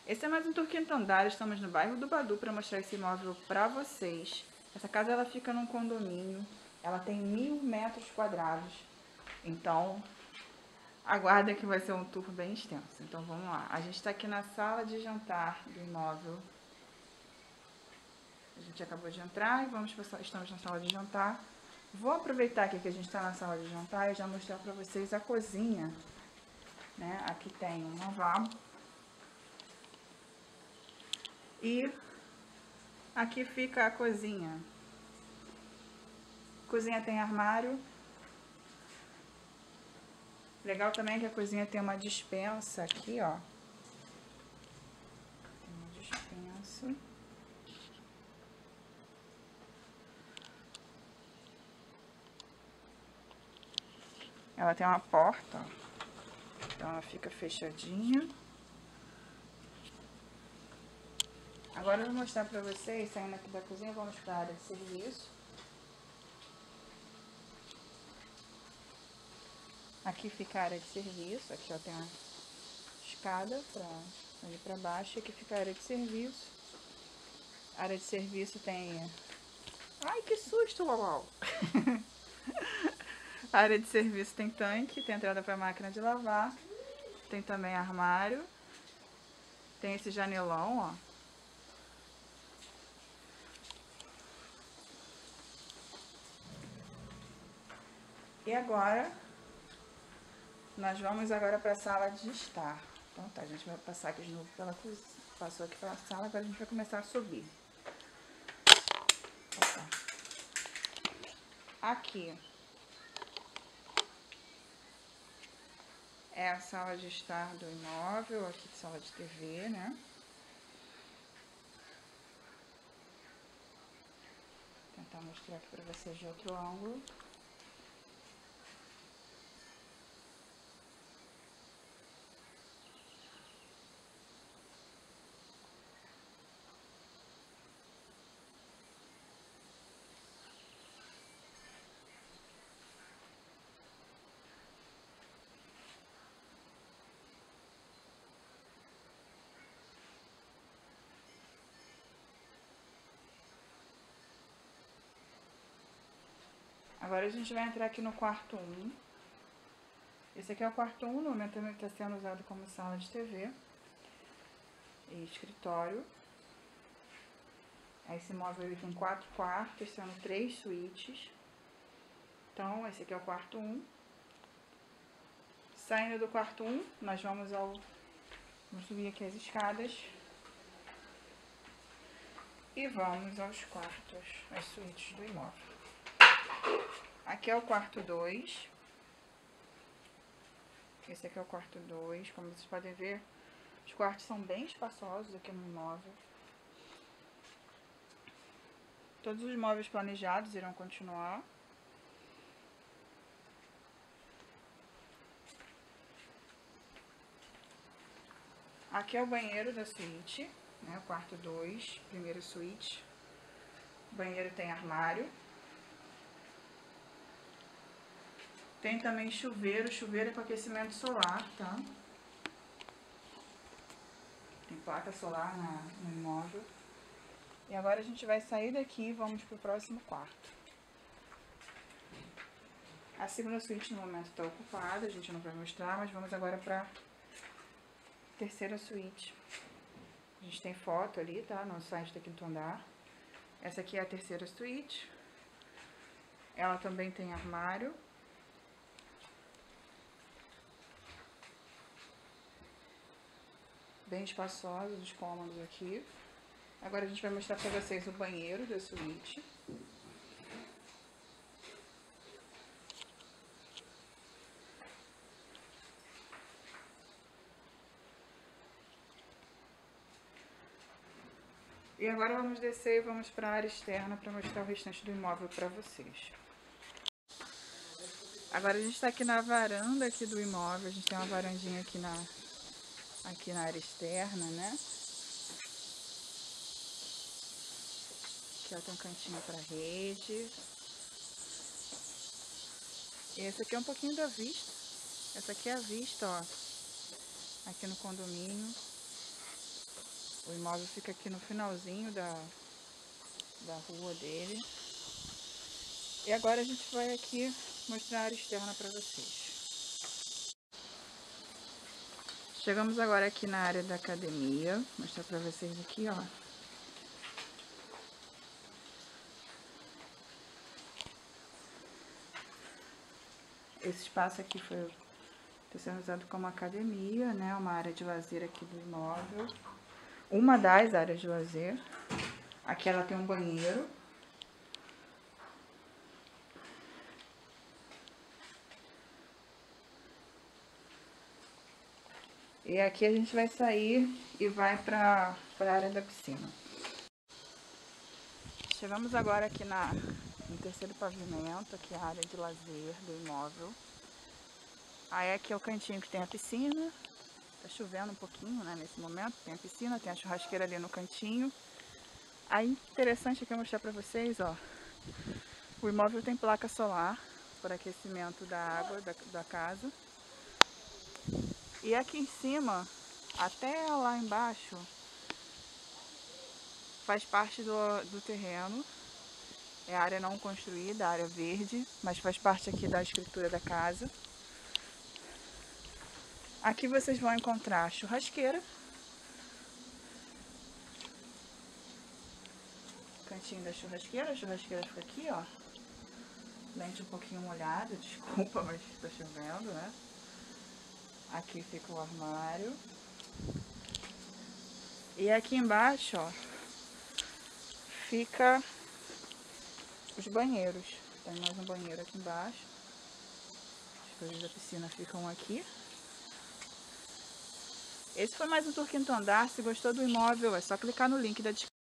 Esse é mais um tour quinto andar, estamos no bairro do Badu para mostrar esse imóvel para vocês. Essa casa ela fica num condomínio, ela tem 1000 metros quadrados, então aguarda que vai ser um tour bem extenso. Então vamos lá, a gente está aqui na sala de jantar do imóvel. A gente acabou de entrar e estamos na sala de jantar. Vou aproveitar aqui que a gente está na sala de jantar e já mostrar para vocês a cozinha, né? Aqui tem um lavabo. E aqui fica a cozinha. Cozinha tem armário. Legal também é que a cozinha tem uma despensa aqui, ó. Tem uma despensa. Ela tem uma porta, ó. Então ela fica fechadinha. Agora eu vou mostrar pra vocês, saindo aqui da cozinha, vamos para a área de serviço. Aqui fica a área de serviço, aqui ó, tem uma escada para ir para baixo, aqui fica a área de serviço. A área de serviço tem... Ai, que susto, Lalau! A área de serviço tem tanque, tem entrada para máquina de lavar, tem também armário, tem esse janelão, ó. E agora, nós vamos agora para a sala de estar. Então tá, a gente vai passar aqui de novo pela cozinha. Passou aqui pela sala, agora a gente vai começar a subir. Opa. Aqui é a sala de estar do imóvel, aqui sala de TV, né? Vou tentar mostrar aqui para vocês de outro ângulo. Agora a gente vai entrar aqui no quarto 1. Esse aqui é o quarto 1, no momento também está sendo usado como sala de TV e escritório. Esse imóvel ele tem 4 quartos, sendo 3 suítes. Então, esse aqui é o quarto 1. Saindo do quarto 1, nós vamos subir aqui as escadas. E vamos aos quartos, as suítes do imóvel. Aqui é o quarto 2. Esse aqui é o quarto 2. Como vocês podem ver, os quartos são bem espaçosos aqui no imóvel. Todos os móveis planejados irão continuar. Aqui é o banheiro da suíte, né? O quarto 2, primeira suíte. O banheiro tem armário. Tem também chuveiro, chuveiro com aquecimento solar, tá? Tem placa solar no imóvel. E agora a gente vai sair daqui e vamos pro próximo quarto. A segunda suíte no momento está ocupada, a gente não vai mostrar, mas vamos agora pra terceira suíte. A gente tem foto ali, tá? No site do quinto andar. Essa aqui é a terceira suíte. Ela também tem armário. Bem espaçosos os cômodos aqui. Agora a gente vai mostrar pra vocês o banheiro da suíte. E agora vamos descer e vamos para a área externa para mostrar o restante do imóvel para vocês. Agora a gente está aqui na varanda aqui do imóvel, a gente tem uma varandinha aqui na área externa, né? Aqui ó, tem um cantinho para rede. E esse aqui é um pouquinho da vista. Essa aqui é a vista, ó, aqui no condomínio. O imóvel fica aqui no finalzinho da rua dele. E agora a gente vai aqui mostrar a área externa para vocês. Chegamos agora aqui na área da academia. Vou mostrar para vocês aqui, ó. Esse espaço aqui está sendo usado como academia, né? Uma área de lazer aqui do imóvel. Uma das áreas de lazer. Aqui ela tem um banheiro. E aqui a gente vai sair e vai para a área da piscina. Chegamos agora aqui no terceiro pavimento, aqui é a área de lazer do imóvel. Aí aqui é o cantinho que tem a piscina. Tá chovendo um pouquinho, né, nesse momento. Tem a piscina, tem a churrasqueira ali no cantinho. Aí interessante aqui eu mostrar pra vocês, ó. O imóvel tem placa solar para aquecimento da água da casa. E aqui em cima, até lá embaixo, faz parte do terreno. É área não construída, área verde, mas faz parte aqui da escritura da casa. Aqui vocês vão encontrar a churrasqueira. Cantinho da churrasqueira. A churrasqueira fica aqui, ó. Lente um pouquinho molhada, desculpa, mas tá chovendo, né? Aqui fica o armário. E aqui embaixo, ó, fica os banheiros. Tem mais um banheiro aqui embaixo. As coisas da piscina ficam aqui. Esse foi mais um tour quinto andar. Se gostou do imóvel, é só clicar no link da descrição.